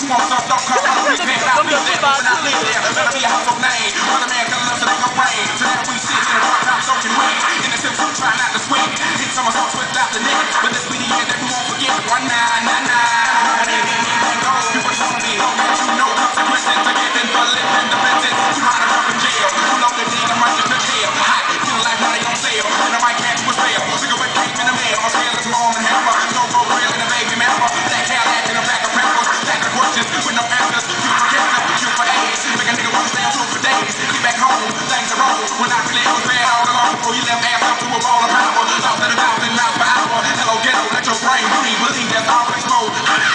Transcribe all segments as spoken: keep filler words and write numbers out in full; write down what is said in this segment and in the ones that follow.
want some, don't come from the repent. I'll be there when I live there. Better be a household name. Other man can love so they can rain. So that we sit in a drop top soaking wing. In the Simpsons, try not to swing. Hit some assaults without the neck. But this be the year that we won't forget. One nine nine nine. And anything goes. People want me. Don't let you know consequences to getting for living the sentence. You might have up in jail. You know the deal, I'm right in the tail. Hot, feel like money on sale. And I might catch you a sale. Cigarette came in the mail. My scale is warm and hammer. No go real in the baby mammal. That Cadillac in the back of rappers. Back of questions with no answers. You for cancer, you for AIDS. Make a nigga wanna stay on tour for days. Get back home, things are wrong. When I really was bad all along. Before you left ass up to a ball of power. Lost at a thousand miles per hour. Hello ghetto, let your brain breathe. Believe that's all explode.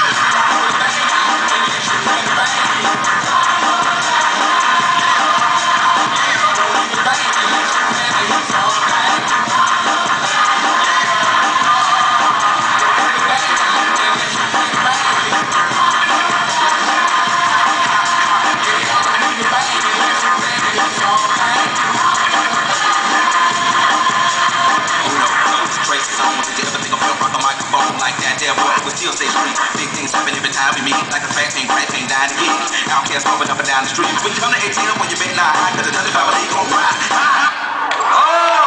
Still stay street. Big things happen every time we meet. Like a fat thing, crack thing, dying to get. Outcasts moving up and down the street. When you come to A T M, when you bet not high, cause another family gon' cry. Oh!